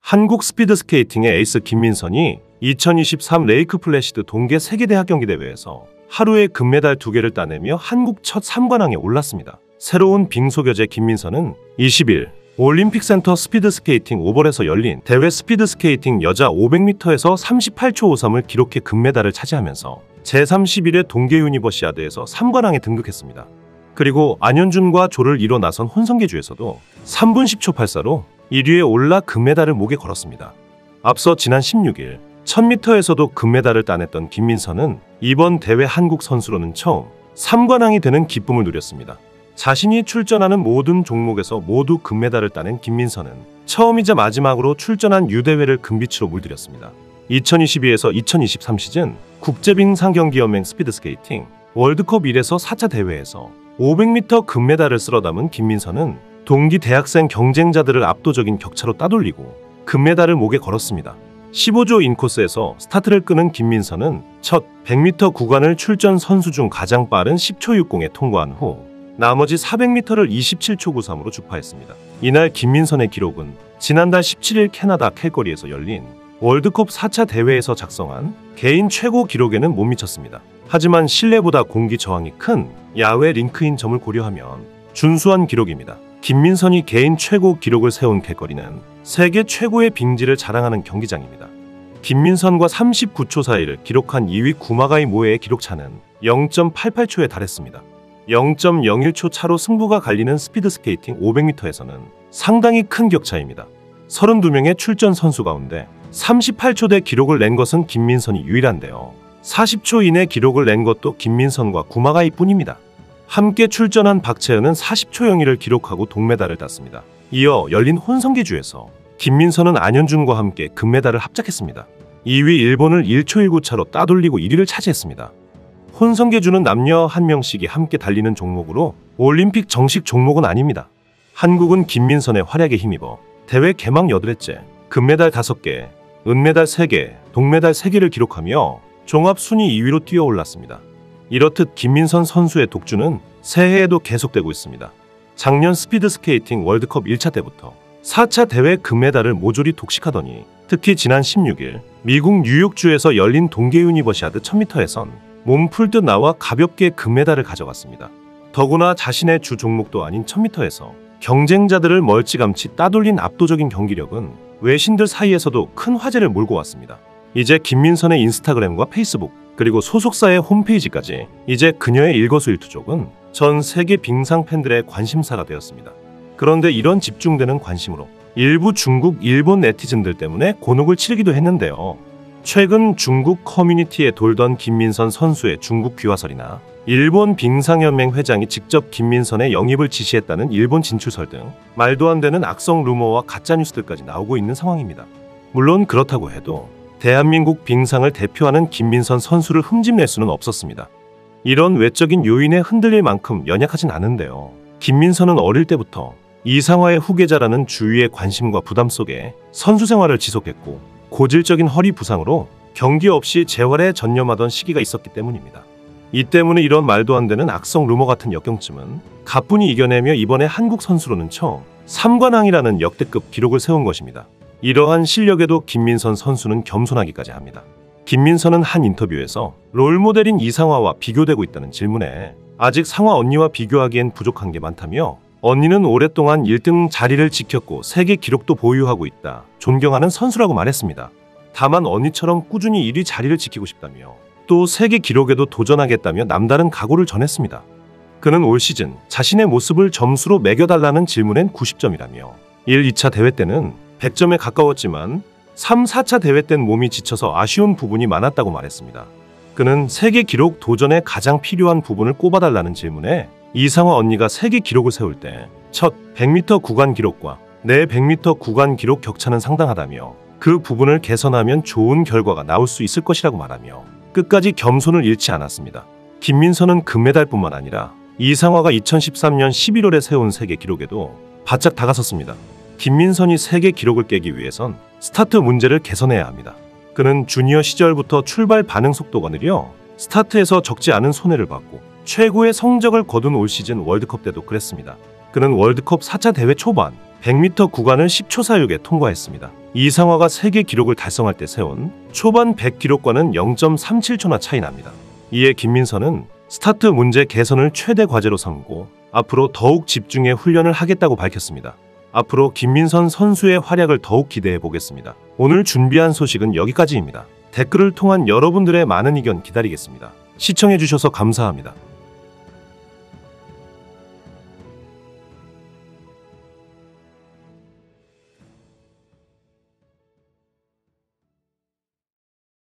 한국 스피드스케이팅의 에이스 김민선이 2023 레이크 플래시드 동계 세계대학 경기대회에서 하루에 금메달 2개를 따내며 한국 첫 3관왕에 올랐습니다. 새로운 빙소교재 김민선은 20일 올림픽센터 스피드스케이팅 오벌에서 열린 대회 스피드스케이팅 여자 500m에서 38초 53을 기록해 금메달을 차지하면서 제31회 동계 유니버시아드에서 3관왕에 등극했습니다. 그리고 안현준과 조를 이뤄 나선 혼성계주에서도 3분 10초 84로 1위에 올라 금메달을 목에 걸었습니다. 앞서 지난 16일 1000m에서도 금메달을 따냈던 김민선은 이번 대회 한국 선수로는 처음 3관왕이 되는 기쁨을 누렸습니다. 자신이 출전하는 모든 종목에서 모두 금메달을 따낸 김민선은 처음이자 마지막으로 출전한 U대회를 금빛으로 물들였습니다. 2022에서 2023 시즌 국제빙상경기연맹 스피드스케이팅 월드컵 1에서 4차 대회에서 500m 금메달을 쓸어 담은 김민선은 동기 대학생 경쟁자들을 압도적인 격차로 따돌리고 금메달을 목에 걸었습니다. 15조 인코스에서 스타트를 끄는 김민선은 첫 100m 구간을 출전 선수 중 가장 빠른 10초 60에 통과한 후 나머지 400m를 27초 93으로 주파했습니다. 이날 김민선의 기록은 지난달 17일 캐나다 캘거리에서 열린 월드컵 4차 대회에서 작성한 개인 최고 기록에는 못 미쳤습니다. 하지만 실내보다 공기 저항이 큰 야외 링크인 점을 고려하면 준수한 기록입니다. 김민선이 개인 최고 기록을 세운 캘거리는 세계 최고의 빙지를 자랑하는 경기장입니다. 김민선과 39초 사이를 기록한 2위 구마가이 모에의 기록차는 0.88초에 달했습니다. 0.01초 차로 승부가 갈리는 스피드스케이팅 500m에서는 상당히 큰 격차입니다. 32명의 출전 선수 가운데 38초대 기록을 낸 것은 김민선이 유일한데요. 40초 이내 기록을 낸 것도 김민선과 구마가이 뿐입니다. 함께 출전한 박채은은 40초 02를 기록하고 동메달을 땄습니다. 이어 열린 혼성계주에서 김민선은 안현준과 함께 금메달을 합작했습니다. 2위 일본을 1초 19차로 따돌리고 1위를 차지했습니다. 혼성계주는 남녀 한 명씩이 함께 달리는 종목으로 올림픽 정식 종목은 아닙니다. 한국은 김민선의 활약에 힘입어 대회 개막 8회째 금메달 5개, 은메달 3개, 동메달 3개를 기록하며 종합 순위 2위로 뛰어올랐습니다. 이렇듯 김민선 선수의 독주는 새해에도 계속되고 있습니다. 작년 스피드스케이팅 월드컵 1차 때부터 4차 대회 금메달을 모조리 독식하더니 특히 지난 16일 미국 뉴욕주에서 열린 동계 유니버시아드 1000m에선 몸 풀 듯 나와 가볍게 금메달을 가져갔습니다. 더구나 자신의 주 종목도 아닌 1000m에서 경쟁자들을 멀찌감치 따돌린 압도적인 경기력은 외신들 사이에서도 큰 화제를 몰고 왔습니다. 이제 김민선의 인스타그램과 페이스북 그리고 소속사의 홈페이지까지 이제 그녀의 일거수일투족은 전 세계 빙상 팬들의 관심사가 되었습니다. 그런데 이런 집중되는 관심으로 일부 중국, 일본 네티즌들 때문에 곤혹을 치르기도 했는데요. 최근 중국 커뮤니티에 돌던 김민선 선수의 중국 귀화설이나 일본 빙상연맹 회장이 직접 김민선의 영입을 지시했다는 일본 진출설 등 말도 안 되는 악성 루머와 가짜뉴스들까지 나오고 있는 상황입니다. 물론 그렇다고 해도 대한민국 빙상을 대표하는 김민선 선수를 흠집낼 수는 없었습니다. 이런 외적인 요인에 흔들릴 만큼 연약하진 않은데요. 김민선은 어릴 때부터 이상화의 후계자라는 주위의 관심과 부담 속에 선수 생활을 지속했고 고질적인 허리 부상으로 경기 없이 재활에 전념하던 시기가 있었기 때문입니다. 이 때문에 이런 말도 안 되는 악성 루머 같은 역경쯤은 가뿐히 이겨내며 이번에 한국 선수로는 처음 3관왕이라는 역대급 기록을 세운 것입니다. 이러한 실력에도 김민선 선수는 겸손하기까지 합니다. 김민선은 한 인터뷰에서 롤모델인 이상화와 비교되고 있다는 질문에 아직 상화 언니와 비교하기엔 부족한 게 많다며 언니는 오랫동안 1등 자리를 지켰고 세계 기록도 보유하고 있다. 존경하는 선수라고 말했습니다. 다만 언니처럼 꾸준히 1위 자리를 지키고 싶다며 또 세계 기록에도 도전하겠다며 남다른 각오를 전했습니다. 그는 올 시즌 자신의 모습을 점수로 매겨달라는 질문엔 90점이라며 1, 2차 대회 때는 100점에 가까웠지만 3, 4차 대회 땐 몸이 지쳐서 아쉬운 부분이 많았다고 말했습니다. 그는 세계 기록 도전에 가장 필요한 부분을 꼽아달라는 질문에 이상화 언니가 세계 기록을 세울 때 첫 100m 구간 기록과 내 100m 구간 기록 격차는 상당하다며 그 부분을 개선하면 좋은 결과가 나올 수 있을 것이라고 말하며 끝까지 겸손을 잃지 않았습니다. 김민선은 금메달뿐만 아니라 이상화가 2013년 11월에 세운 세계 기록에도 바짝 다가섰습니다. 김민선이 세계 기록을 깨기 위해선 스타트 문제를 개선해야 합니다. 그는 주니어 시절부터 출발 반응 속도가 느려 스타트에서 적지 않은 손해를 받고 최고의 성적을 거둔 올 시즌 월드컵 때도 그랬습니다. 그는 월드컵 4차 대회 초반 100m 구간을 10초 사육에 통과했습니다. 이상화가 세계 기록을 달성할 때 세운 초반 100 기록과는 0.37초나 차이 납니다. 이에 김민선은 스타트 문제 개선을 최대 과제로 삼고 앞으로 더욱 집중해 훈련을 하겠다고 밝혔습니다. 앞으로 김민선 선수의 활약을 더욱 기대해 보겠습니다. 오늘 준비한 소식은 여기까지입니다. 댓글을 통한 여러분들의 많은 의견 기다리겠습니다. 시청해 주셔서 감사합니다.